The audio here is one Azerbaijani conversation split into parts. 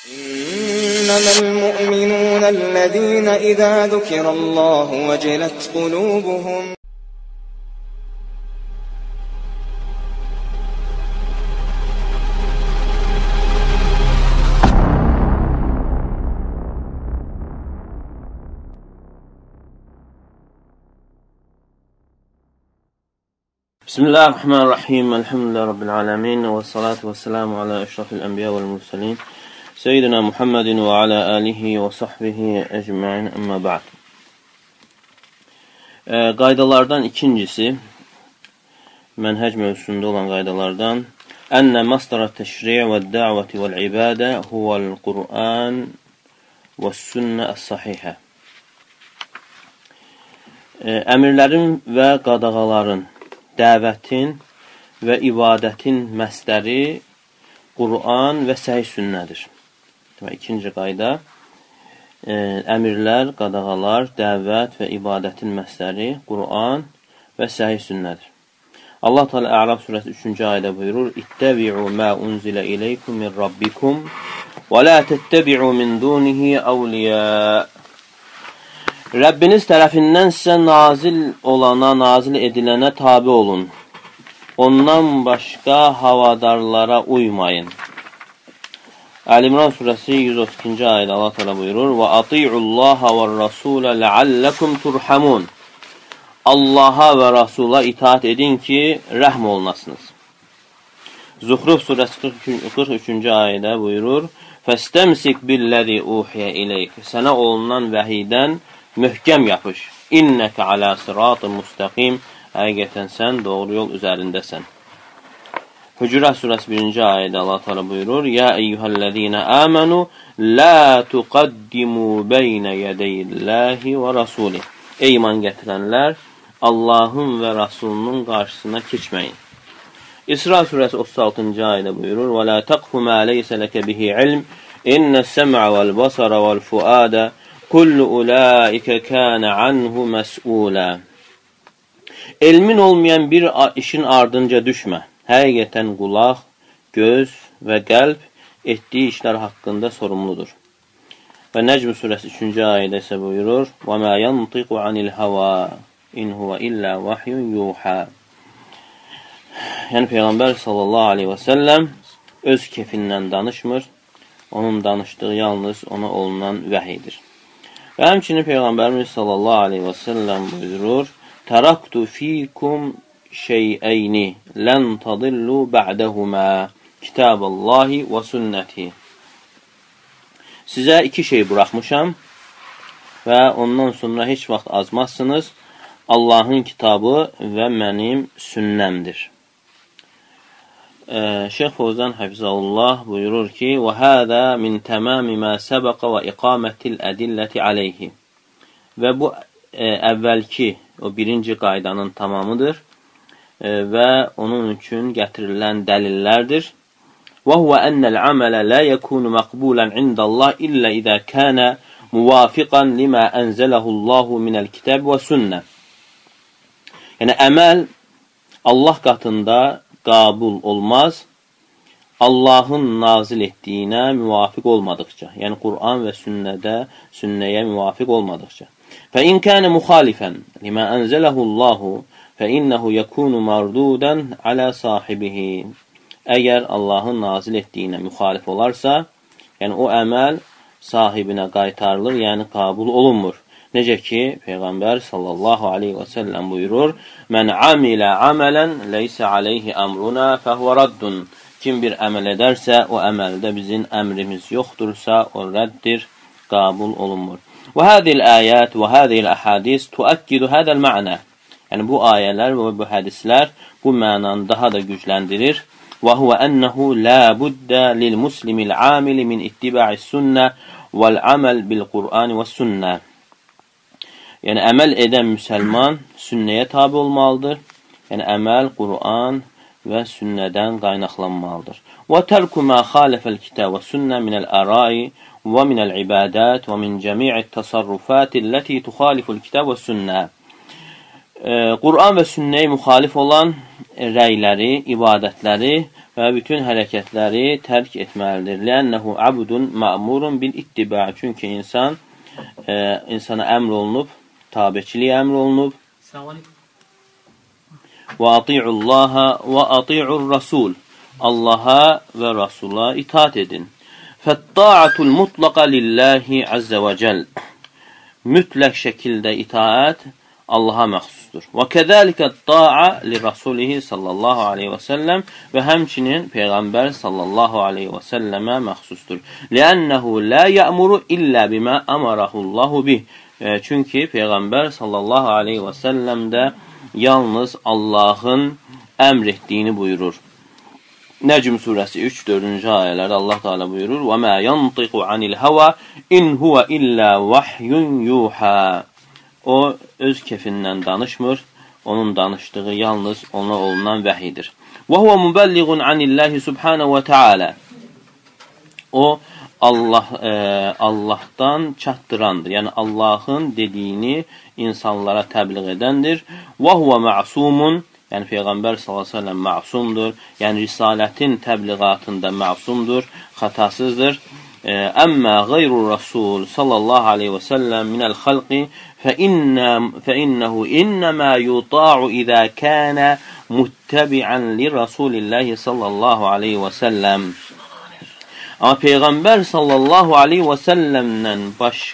إنما المؤمنون الذين إذا ذكر الله وجلت قلوبهم. Bismillahirrahmanirrahim. Elhamdülillahi Rabbil alemin. Və salatu və selamu ala eşrafil enbiya vəl mursalin. Seyyidina Muhammedin və ala alihi və sahbihi ecmain. Əmmə ba'd. Qaydalardan ikincisi, mənhəc mövzusunda olan qaydalardan, Ənə masdarat təşri' və də'vəti vəl ibadə huvəl Qur'an və sünnə əs-sahihə. Əmirlərin və qadağaların, dəvətin və ibadətin məsdəri Qur'an və səhih sünnədir. İkinci qayda, əmirlər, qadağalar, dəvət və ibadətin məsdəri Qur'an və səhih sünnədir. Allah Teala A'raf surəsi 3-cü ayədə buyurur: İttəbi'u mə unzilə ileykum min rabbikum və la təttəbi'u min dunihi əvliyə. Rəbbiniz tərəfindən sizə nazil olana, nazil edilənə tabi olun. Ondan başqa havadarlara uymayın. Əl-İmran surəsi 132-ci ayədə Allah təala buyurur: Və ati'ullaha və rasulə ləalləkum turhamun. Allaha və Rasula itaat edin ki, rəhm olunasınız. Zuhruf surəsi 43-cü ayədə buyurur: Fəstəmsik billəzi uhiyə ileyk. Sənə olunan vəhiydən möhkəm yapış. İnnəkə alə sıratı müstəqim. Həqiqətən sən doğru yol üzərindəsən. Hucurat surəsi 1-ci ayədə Allah təala buyurur: Ya eyyuhəllezina amanu la tuqaddimu beynə yədəyillahi və rasulih. Ey iman gətirənlər, Allahın və Rasulunun qarşısına keçməyin. İsra surəsi 36-cı ayədə buyurur: Və la taqfu ma leysə ləkə bihi ilm. İnnəs-səm'a vəl-basara vəl-fuada kullu ulaikə kənə anhu məs'ulə. Elmin olmayan bir işin ardınca düşmə. Həqiqətən qulaq, göz və qəlb etdiyi işlər haqqında sorumludur. Və Nəcm surəsi 3-cü ayədə isə buyurur: Və mə yantiqu anil hava in huva illə vahyun yuha. Yəni Peyğəmbər sallallahu aleyhi və səlləm öz kefindən danışmır. Onun danışdığı yalnız ona olunan vəhiydir. Və həmçinin Peyğəmbərimiz sallallahu aleyhi və səlləm buyurur: Təraktu fikum şeyəyni lən tadillu ba'dəhumə kitaballahi və sünnəti. Sizə iki şey buraxmışam və ondan sonra heç vaxt azmazsınız. Allahın kitabı və mənim sünnəmdir. Şeyx Fovzan Hafizahullah buyurur ki: Və hədə min təmami mə səbəqə və iqamətil ədilləti aleyhi. Və bu əvvəlki, o birinci qaydanın tamamıdır və onun üçün gətirilən dəlillərdir. Və huvə ennəl amələ lə yəkunu məqbulən indəllah illə izə kənə muvafiqan limə ənzələhullahu minəl kitəb və sünnə. Yəni, əməl Allah qatında qabul olmaz, Allahın nazil etdiyinə müvafiq olmadıqca, yəni Qur'an və sünnəyə müvafiq olmadıqca. فإن كان مخالفا لما أنزله الله فإنه يكون مردودا على صاحبه. Əgər Allahın nazil etdiyinə müxalif olarsa, yəni o əməl sahibinə qaytarılır, yəni qabul olunmur. Necə ki, Peyğəmbər sallallahu aleyhi və səlləm buyurur: Mən amilə amələn leysə aleyhi əmruna fəhvə raddun. Kim bir əməl edərsə, o əməldə bizim əmrimiz yoxdursa, o rəddir, qabul olunmur. Və hədil ayət və hədil əhadis tuəkkidu hədəl mə'nə. Yəni, bu ayələr və bu hədislər bu mənanı daha da gücləndirir. Və huvə ənəhu lə buddə lil muslimil amili min ittibə'i sünnə vəl aməl bil Qur'ani və sünnə. Yəni, əməl edən müsəlman sünnəyə tabi olmalıdır. Yəni, əməl, Qur'an və sünnədən qaynaqlanmalıdır. Və tərku mə xalifəl kitəb və sünnə minəl ərai və minəl ibadət və min cəmi'i təsarrufatı ləti tuxaliful kitab və sünnə. Quran və sünnəyə müxalif olan rəyləri, ibadətləri və bütün hərəkətləri tərk etməlidir. Lənnəhu abdun ma'murun bil ittiba. Çünki insana əmr olunub, tabiçiliyə əmr olunub. Və ati'ullaha və ati'ur rasul. Allaha və Rasula itaat edin. Fətta'atul mutlaqa lillahi azza və cəl. Mütləq şəkildə itaat Allaha məxsusdur. Və kəzəlikə ta'a li rasulihi sallallahu aleyhi və səlləm və həmçinin Peyğəmbər sallallahu aleyhi və səlləmə məxsusdur. Lənnəhu lə yəmuru illə bimə əmarahullahu bih. Çünki Peyğəmbər sallallahu aleyhi və səlləm də yalnız Allahın əmr etdiyini buyurur. Nəcm surəsi 3-4-cü ayələrdə Allah Teala buyurur: "Və mə yantiqu anil hava in huwa illa vahyun yuha." O öz kefindən danışmır, onun danışdığı yalnız ona olunan vəhidir. Və huve mübəlliğun anillahi subhanahu və teala. O Allahdan çatdırandır. Yəni Allahın dediyini insanlara təbliğ edəndir. Və huve ma'sumun. Yəni Peyğəmbər sallallahu əleyhi və səlləm məsumdur. Yəni risalətin təbliğatında məsumdur, xətasızdır. Əmmə qeyrur rasul sallallahu aleyhi və səlləm minəl xalqi fəinnəhu innəmə yuta'u izə kənə muttəbi'ən li rasulillahi sallallahu aleyhi və səlləm. Amma Peyğəmbər sallallahu aleyhi və səlləmdən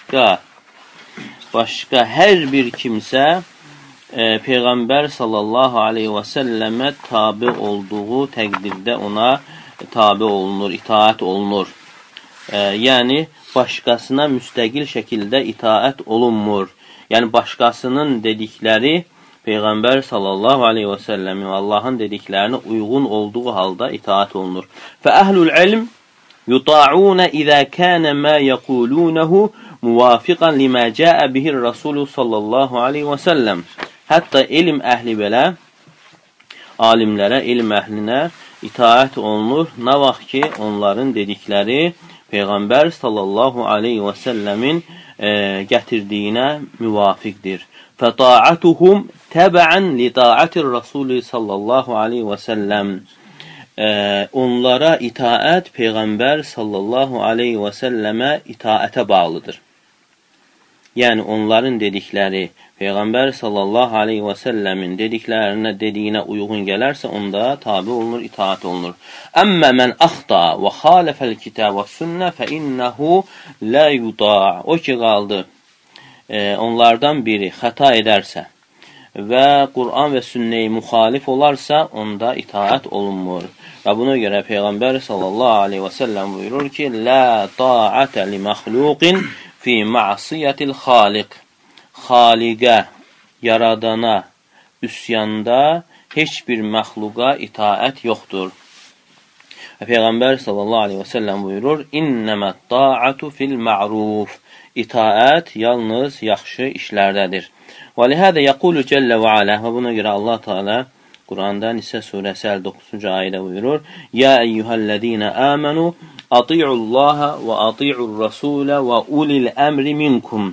başqa hər bir kimsə Peyğəmbər sallallahu aleyhi və səlləmə tabi olduğu təqdirdə ona tabi olunur, itaat olunur. Yəni, başqasına müstəqil şəkildə itaət olunmur. Yəni, başqasının dedikləri Peyğəmbər sallallahu aleyhi və səlləmin Allahın dediklərinə uyğun olduğu halda itaət olunur. Fəəhlul ilm yuta'unə izə kənə mə yəqulunəhu muvafiqan limə cəə bihir Rasulü sallallahu aleyhi və səlləm. Hətta elm əhli belə, alimlərə, elm əhlinə itaət olunur. Nə vaxt ki, onların dedikləri Peyğəmbər sallallahu aleyhi və səlləmin gətirdiyinə müvafiqdir. Fəta'atuhum təbəən li ta'atir Rasulü sallallahu aleyhi və səlləm. Onlara itaət Peyğəmbər sallallahu aleyhi və səlləmə itaətə bağlıdır. Yəni, onların dedikləri Peyğəmbər sallallahu aleyhi və səlləmin dediyinə uyğun gələrsə, onda tabi olunur, itaat olunur. Əmmə mən axta və xalifəl kitab və sünnə fə innəhu lə yuda'. O ki, qaldı, onlardan biri xəta edərsə və Quran və sünnəyə müxalif olarsa, onda itaat olunmur. Və buna görə Peyğəmbər sallallahu aleyhi və səlləm buyurur ki, lə ta'ətə li məxluqin fi ma'siyyətil xaliq. Xaliqə, yaradana, üsyanda heç bir məxluqa itaət yoxdur. Və Peyğəmbər sallallahu aleyhi və səlləm buyurur, İnnəmət ta'atu fil ma'ruf. İtaət yalnız yaxşı işlərdədir. Və lihədə yəqulu cəllə və alə. Və buna görə Allah Teala Quranda Nisə surəsi 59-cu ayədə buyurur, Ya eyyuhəl-ləzīnə əmənu ati'ullaha və ati'ur rasulə və ulil əmri minkum.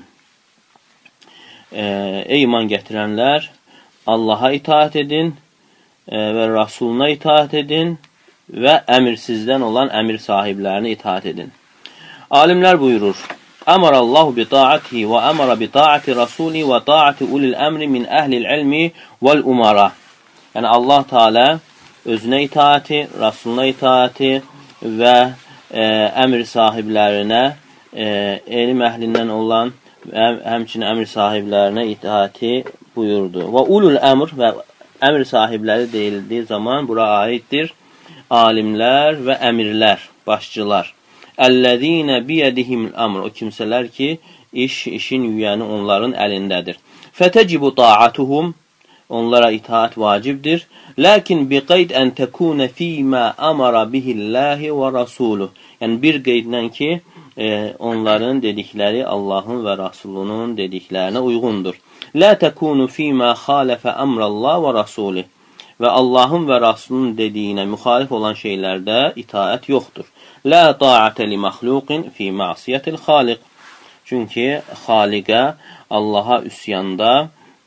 Ey iman gətirənlər, Allaha itaat edin və Rasuluna itaat edin və əmirsizdən olan əmir sahiblərini itaat edin. Alimlər buyurur, Əmərallahu bi ta'atihi və əmərə bi ta'ati rasuli və ta'ati ulil əmri min əhlil ilmi vəl umara. Yəni Allah Teala özünə itaati, Rasuluna itaati və əmir sahiblərinə, elm əhlindən olan həmçinin əmr sahiblərinə itaati buyurdu. Və ulul əmr və əmr sahibləri deyildiyi zaman bura aiddir alimlər və əmirlər, başçılar. Əl-ləzīnə biyədihimul əmr. O kimsələr ki, işin yüyəni onların əlindədir. Fətəcibu ta'atuhum. Onlara itaat vacibdir. Lakin bi qeyd ən təkunə fīmə əmara bihilləhi və rasuluh. Yəni bir qeydlə ki, onların dedikləri Allahın və Rasulunun dediklərinə uyğundur. Lə təkunu fīmə xalifə əmrəllah və rasulih. Və Allahın və Rasulunun dediyinə müxalif olan şeylərdə itaət yoxdur. Lə ta'ətə li məxluqin fī məsiyyətil xaliq. Çünki xaliqə Allaha üsyanda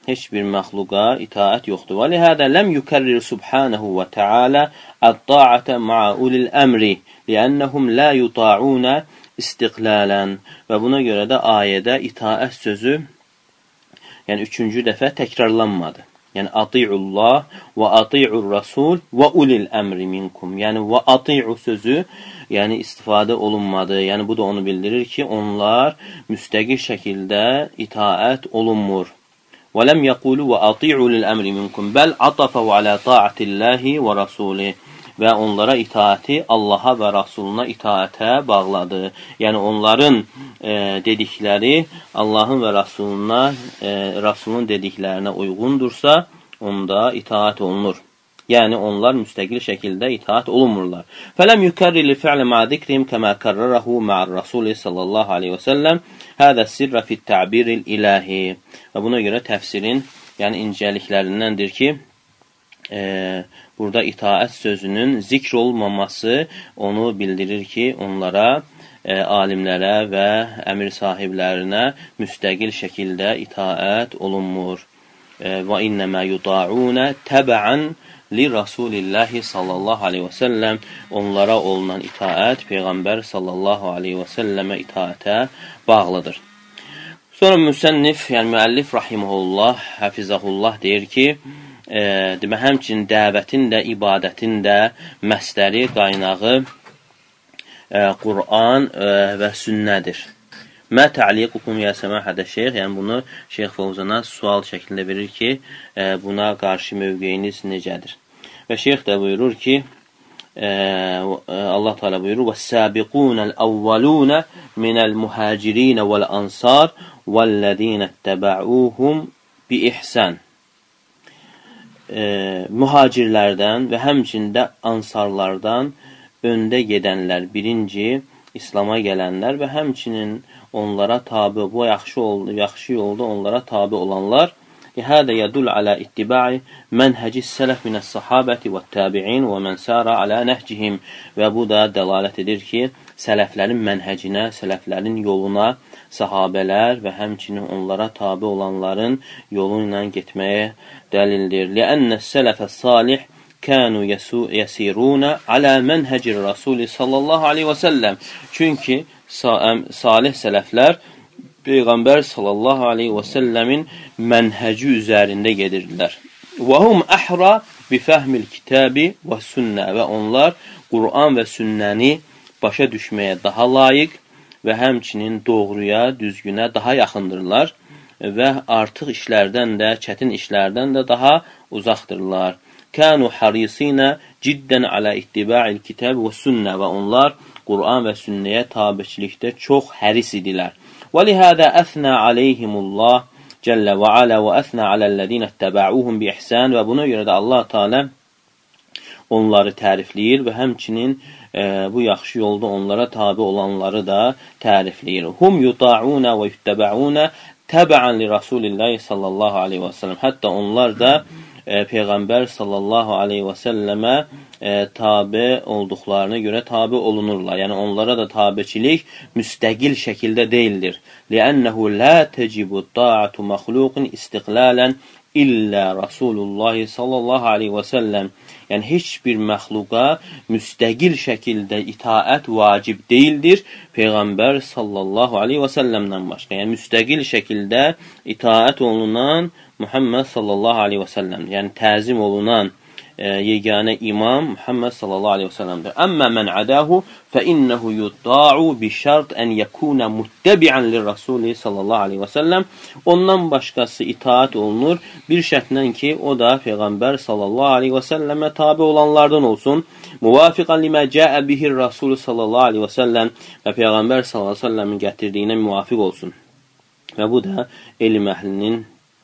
heç bir məxluqa itaət yoxdur. Və lihədə ləm yükərrir subhanahu və teala əd-da'ətə ma'a ulil əmri li'annahum la yuta'una istiqlalən. Və buna görə də ayədə itaət sözü yəni 3-cü dəfə təkrarlanmadı. Yəni ati'ullah və ati'ur rasul və ulil əmri minkum. Yəni və ati'u sözü yəni istifadə olunmadı. Yəni bu da onu bildirir ki, onlar müstəqil şəkildə itaət olunmur. Və ləm yəqulu və ati'u lil əmri minkum bəl atafəu alə ta'atillahi və rasulih. Və onlara itaəti Allaha və Rasuluna itaətə bağladı. Yəni onların dedikləri Allahın və Rasulun dediklərinə uyğundursa, onda itaət olunur. Yəni onlar müstəqil şəkildə itaət olunmurlar. Fələm yükərrili fi'lə ma'a zikrihim kəmə kərrərəhu ma'ar Rasuli sallallahu aleyhi və səlləm hədə sirrə fit tə'biril ilahi. Və buna görə təfsirin yəni incəliklərindəndir ki, burada itaət sözünün zikr olmaması onu bildirir ki, onlara, alimlərə və əmir sahiblərinə müstəqil şəkildə itaət olunmur. Və innəmə yuta'unə təbəən li Rasulillahi sallallahu aleyhi və səlləm. Onlara olunan itaət Peyğəmbər sallallahu aleyhi və səlləmə itaətə bağlıdır. Sonra müsənnif, yəni müəllif rahiməhullah, həfizəhullah deyir ki, həmçinin dəvətin də, ibadətin də məsdəri, qaynağı Qur'an və sünnədir. Mə tə'liqukum ya səmahədə şeyx, yəni bunu Şeyx Fovzana sual şəklində verir ki, buna qarşı mövqeyiniz necədir? Və şeyx də buyurur ki, Allah Teala buyurur: "Vəs-sabiqunəl awwaluna minəl muhacirin vəl-ansar vəl-ləzina itteba'uhum bi ihsan." Mühacirlərdən və həmçində ansarlardan öndə gedənlər, birinci İslam'a gələnlər və həmçinin onlara tabi, bu yaxşı yolda onlara tabi olanlar. Hədə yədul alə ittiba'i mənhəcis sələf minəs sahabəti və təbi'in və mən sara alə nəhcihim. Və bu da dəlalət edir ki, sələflərin mənhəcinə, sələflərin yoluna sahabələr və həmçinin onlara tabi olanların yolu ilə getməyə dəlildir. Ləənnəs sələfəs salih kənu yəsiruna alə mənhəcir Rasuli sallallahu aleyhi və səlləm. Çünki salih sələflər Peyğəmbər sallallahu aleyhi və səlləmin mənhəci üzərində gedirdilər. Və hum əhra bi fəhmil kitabi və sünnə. Və onlar Qur'an və sünnəni başa düşməyə daha layiq və həmçinin doğruya, düzgünə daha yaxındırlar və artıq işlərdən də, çətin işlərdən də daha uzaqdırlar. Kənu harisinə ciddən alə ittiba'il kitab və sünnə. Və onlar Qur'an və sünnəyə tabiçilikdə çox həris idilər. وَلِهَذَا أَثْنَى عَلَيْهِمُ اللّٰهِ جَلَّ وَعَلَى وَأَثْنَى عَلَى الَّذ۪ينَ اتَّبَعُوهُمْ بِإِحْسَانِ. Və buna görə də Allah Teala onları tərifləyir və həmçinin bu yaxşı yolda onlara tabi olanları da tərifləyir. Hum yuta'una və yuttəbə'una təbəən li Rasulillahi sallallahu aleyhi və səlləm. Hətta onlar da Peyğəmbər sallallahu aleyhi və səlləmə tabi olduqlarına görə tabi olunurlar. Yəni onlara da tabiçilik müstəqil şəkildə deyildir. Li'annehu la tecibu ta'atu məxluqin istiqlalən illə Rasulullah sallallahu aleyhi və səlləm. Yəni heç bir məxluqa müstəqil şəkildə itaət vacib deyildir Peyğəmbər sallallahu aleyhi və səlləmdən başqa. Yəni müstəqil şəkildə itaət olunan Muhammed sallallahu aleyhi və səlləm. Yəni təzim olunan yeganə imam Muhammed sallallahu aleyhi və səlləmdir. Əmmə mən ədəhu fəinnəhu yudda'u bişərt ən yəkuna muttəbiən lirrasuli sallallahu aleyhi və səlləm. Ondan başqası itaat olunur bir şərtlə ki, o da Peyğəmbər sallallahu aleyhi və səlləmə tabi olanlardan olsun. Muvafiqan limə cəə bihir rasulü sallallahu aleyhi və səlləm və Peyğəmbər sallallahu aleyhi və səlləmin gətirdiyinə müvafiq olsun. Və bu da elm əhlinin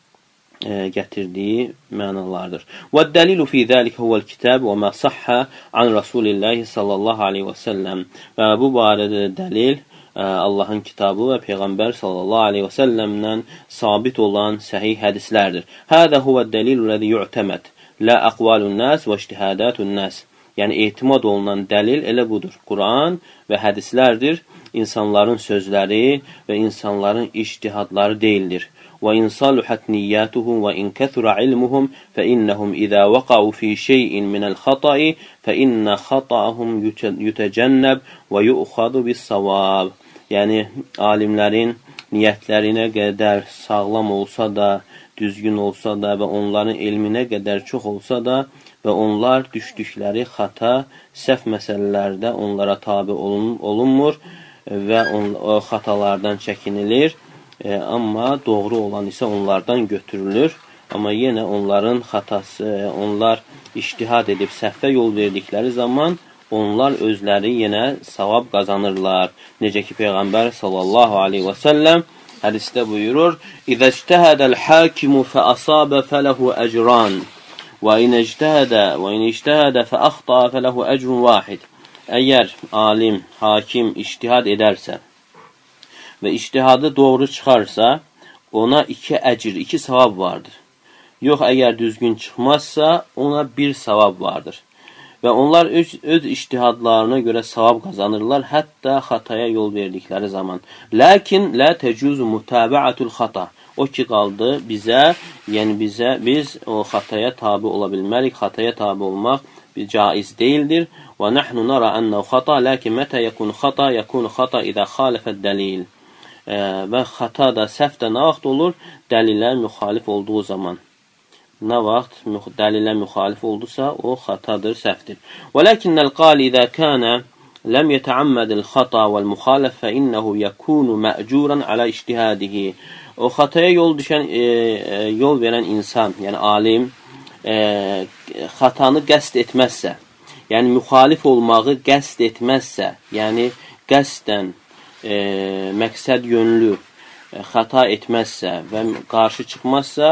gətirdiyi mənalardır. Və dəlilu fi zəlikə huvəl kitab və mə səhhə an Rasulillahi sallallahu aleyhi və səlləm. Və bu barədə dəlil Allahın kitabı və Peyğəmbər sallallahu aleyhi və səlləmdən sabit olan səhih hədislərdir. Hədə huvəl dəlilu ləzi yu'təməd, lə əqvalun nəs və ictihadətun nəs. Yəni etimad olunan dəlil elə budur. Quran və hədislərdir insanların sözləri və insanların ictihadları deyildir. وَاِنْ صَلُحَتْ نِيَّاتُهُمْ وَاِنْ كَثُرَ عِلْمُهُمْ فَاِنَّهُمْ اِذَا وَقَعُوا فِي شَيْءٍ مِنَ الْخَطَئِ فَاِنَّ خَطَأَهُمْ يُتَجَنَّبْ وَيُؤْخَذُ بِالصَّوَابِ. Yəni, alimlərin niyyətlərinə qədər sağlam olsa da, düzgün olsa da və onların elminə qədər çox olsa da və onlar düşdükləri xata, səhv məsələlərdə onlara tabi olunmur və o xatalardan çəkinilir. Amma doğru olan isə onlardan götürülür. Amma yenə onların xatası, onlar ictihad edib səhvə yol verdikləri zaman onlar özləri yenə savab qazanırlar. Necə ki, Peyğəmbər sallallahu aleyhi və səlləm hədisdə buyurur: İzə ictəhədəl hakimu fəasabə fələhu əcran və in ictəhədə fəaxta fələhu əcrun vahid. Əgər alim, hakim ictihad edərsə və ictihadı doğru çıxarsa, ona 2 əcr, 2 savab vardır. Yox, əgər düzgün çıxmazsa, ona 1 savab vardır. Və onlar öz ictihadlarına görə savab qazanırlar, hətta xataya yol verdikləri zaman. Lakin la tecuzu mutabaatül xata. O ki qaldı bizə, yəni biz o xataya tabi ola bilmərik. Xataya tabi olmaq caiz deyildir. Və nahnu nara annahu xata, lakin mətə yekun xata idə xalifət dəlil. Və xata da, səhv də nə vaxt olur? Dəlilə müxalif olduğu zaman. Nə vaxt dəlilə müxalif oldusa, o xatadır, səhvdir. وَلَكِنَّ الْقَالِ إِذَا كَانَ لَمْ يَتَعَمَّدِ الْخَطَى وَالْمُخَالَفَ فَإِنَّهُ يَكُونُ مَأْجُورًا عَلَى اِجْتِهَادِهِ. O xataya yol verən insan, yəni alim, xatanı qəsd etməzsə, yəni müxalif olmağı qəsd etməzsə, yəni qəsdən məqsəd yönlü xata etməzsə və qarşı çıxmazsa,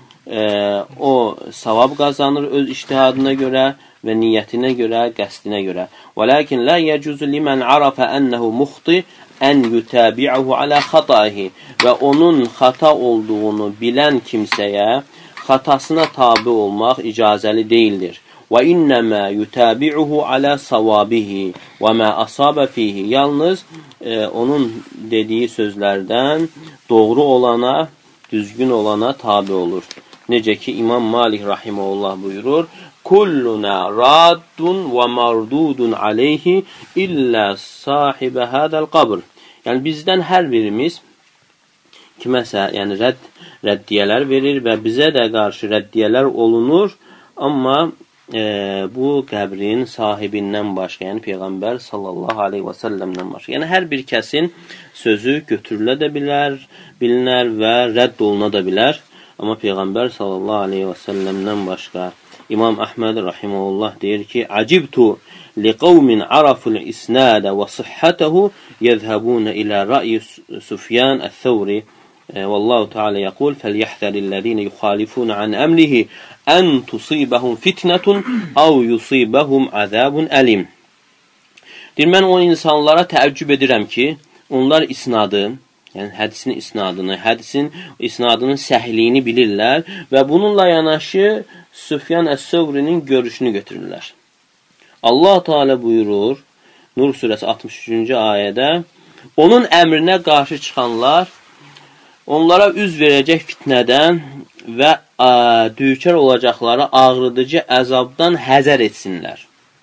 o savab qazanır öz ictihadına görə və niyyətinə görə, qəsdinə görə. وَلَكِنْ لَا يَجُزُ لِمَنْ عَرَفَ أَنَّهُ مُخْطِ أَنْ يُتَابِعَهُ عَلَى خَطَئِهِ. Və onun xata olduğunu bilən kimsəyə xatasına tabi olmaq icazəli deyildir. وَإِنَّمَا يُتَابِعُهُ عَلَى صَوَابِهِ وَمَا أَصَابَ فِيهِ. Yalnız onun dediyi sözlərdən doğru olana, düzgün olana tabi olur. Necə ki, İmam Malik rahimehullah buyurur: Kulluna raddun və mardudun aleyhi illə sahibə hədəl qabr. Yəni, bizdən hər birimiz kiməsə, yəni rəddiyələr verir və bizə də qarşı rəddiyələr olunur, amma bu qəbrin sahibindən başqa, yəni Peyğəmbər sallallahu aleyhi və səlləmdən başqa. Yəni, hər bir kəsin sözü götürülə də bilər, bilinər və rədd oluna da bilər. Amma Peyğəmbər sallallahu aleyhi və səlləmdən başqa. İmam Əhməd rahimehullah deyir ki, Acibtu li qavmin araful isnadə və sıhhətəhu yəzhəbunə ilə rəyi Süfyan əth-Thawri. Vallahu Teala yəqul, fəlyəhzərillezine yuxalifun an əmrihi ən tusibəhum fitnətun əv yusibəhum əzabun əlim. Deyir, mən o insanlara təəccüb edirəm ki, onlar isnadı, yəni hədisin isnadını, hədisin isnadının səhliyini bilirlər və bununla yanaşı Süfyan əs-Səvrinin görüşünü götürürlər. Allah Teala buyurur, Nur surəsi 63-cü ayədə, onun əmrinə qarşı çıxanlar onlara üz verəcək fitnədən və düçar olacaqları ağrıdıcı əzabdan həzər etsinlər.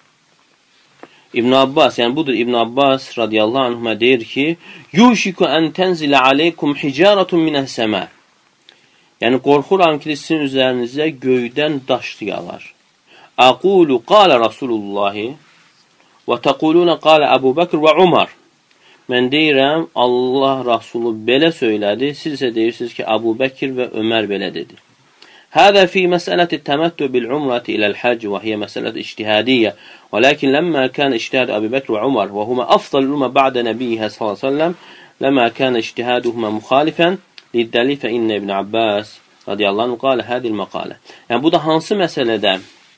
İbn Abbas, yəni budur İbn Abbas radiyallahu anhuma deyir ki, Yuşiku ən tənzilə aleykum hicaratun minəs-səmə. Yəni, qorxuram ki, sizin üzərinizə göydən daş yağar. Aqulu qalə Rasulullahi və təquluna qalə Əbu Bəkr və Umar. Mən deyirəm, Allah Rasulü belə söylədi, siz isə deyirsiniz ki, Əbu Bəkir və Ömər belə dedi. هذا في مسألة التمتع بالعمرة إلى الحج وهي مسألة اجتهادية ولكن لما كان اجتهاد أبي بكر وعمر وهما أفضل الأمة بعد نبيها صلى الله عليه وسلم لما كان اجتهادهما مخالفا للدليل فإن ابن عباس رضي الله عنه قال هذه المقالة. Yəni bu da hansı məsələdə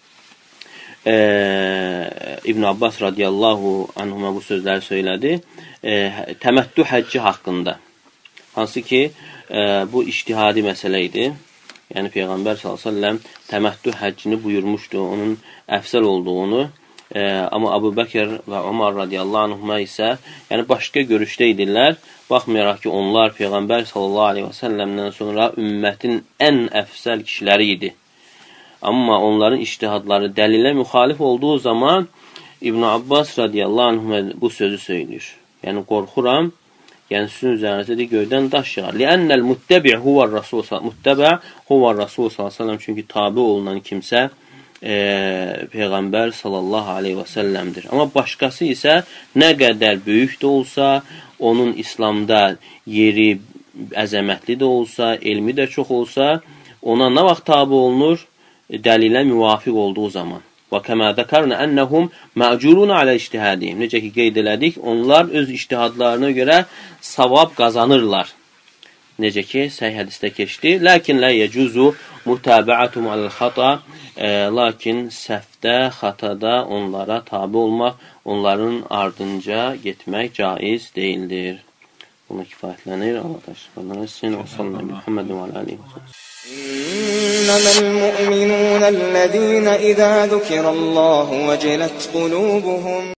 İbn Abbas radiyallahu anhuma bu sözləri söylədi? Təməttü həcci haqqında. Hansı ki bu ictihadi məsələ idi. Yəni Peyğəmbər s.ə.v təməttü həccini buyurmuşdu, onun əfsəl olduğunu Amma Abu Bəkr və Ömər radiyallahu anhuma isə yəni başqa görüşdə idilər. Baxmayaraq ki, onlar Peyğəmbər sallallahu aleyhi və səlləmdən sonra ümmətin ən əfsəl kişiləri idi. Amma onların ictihadları dəlilə müxalif olduğu zaman İbn Abbas radiyallahu anhuma bu sözü söylüyor. Yəni qorxuram, yəni sizin üzərinizdə göydən daş yağar. Li'annel muttabi' huwa Rasul sallallahu aleyhi və səlləm, çünki tabe olunan kimsə Peyğəmbər sallallahu aleyhi və səlləmdir. Amma başqası isə nə qədər böyük də olsa, onun İslamda yeri əzəmətli də olsa, elmi də çox olsa, ona nə vaxt tabe olunur? Dəlilə müvafiq olduğu zaman. Və kəmə zəkarna ennəhum məcurun alə ictihadihim. Necə ki, qeyd elədik, onlar öz ictihadlarına görə savab qazanırlar. Necə ki, səhih hədisdə keçdi. Lakin lə yecuzu mutabəatum aləl-xata. Lakin səhvdə, xatada onlara tabi olmaq, onların ardınca getmək caiz deyildir. Buna kifayətlənir. Allah təşəkkür etsin. Və sallallahu Muhammedin və aləlihi və səlləm. إنما المؤمنون الذين إذا ذكر الله وجلت قلوبهم